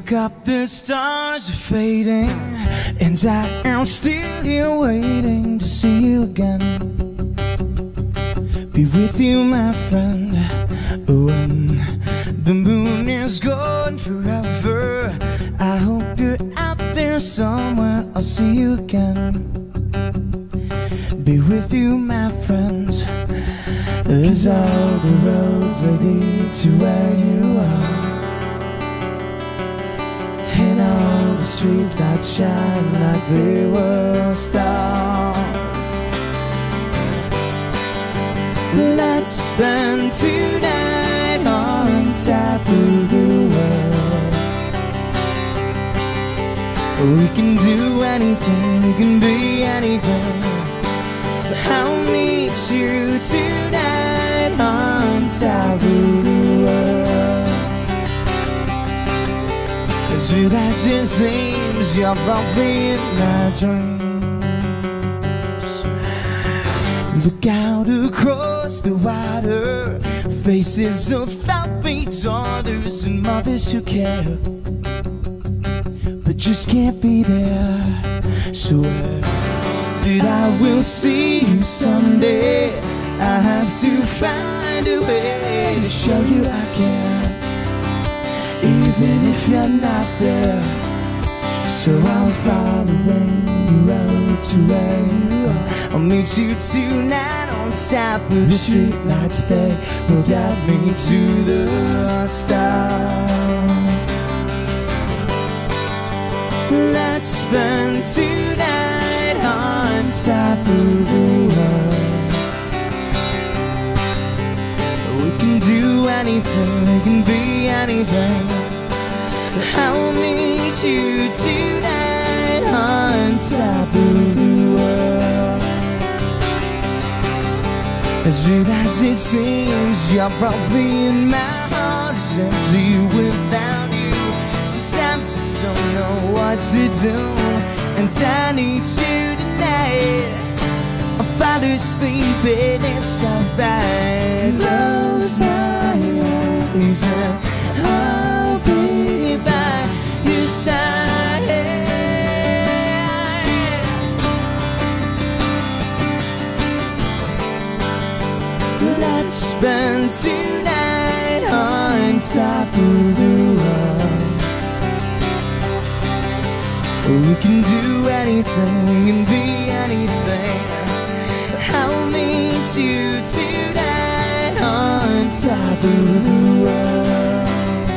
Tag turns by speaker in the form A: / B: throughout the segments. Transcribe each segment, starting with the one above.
A: Look up, the stars are fading, and I am still here waiting to see you again. Be with you, my friend, when the moon is gone forever. I hope you're out there somewhere, I'll see you again. Be with you, my friends, as all the roads lead to where you are, and all the streetlights shine like they were stars. Let's spend tonight on top of the world. We can do anything, we can be anything. I'll meet you tonight on top of the world. As real as it seems, you're probably in my dreams. Look out across the water, faces of fluffy daughters and mothers who care, but just can't be there. So that I will see you someday, I have to find a way to show you I care, even if you're not there. So I'll follow you out to where you are. I'll meet you tonight on top of the streetlights. They will guide me to the stars. Let's spend tonight on top of the world. We can do anything, we can be anything. I'll meet you tonight on top of the world. As real as it seems, you're probably in my heart is empty without you. Sometimes I don't know what to do, and I need you tonight. I'll fall asleep and it's alright. Close my eyes and I'll be by your side. Let's spend tonight on top of the world. We can do anything, we can be anything. I'll meet you tonight on top of the world.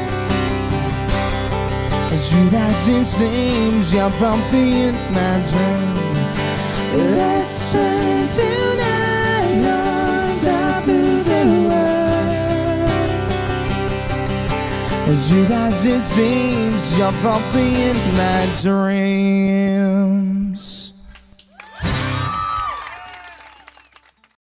A: As real as it seems, you're probably in my dream. Let's spend tonight on top of the world. As real as it seems, you're probably in my dreams.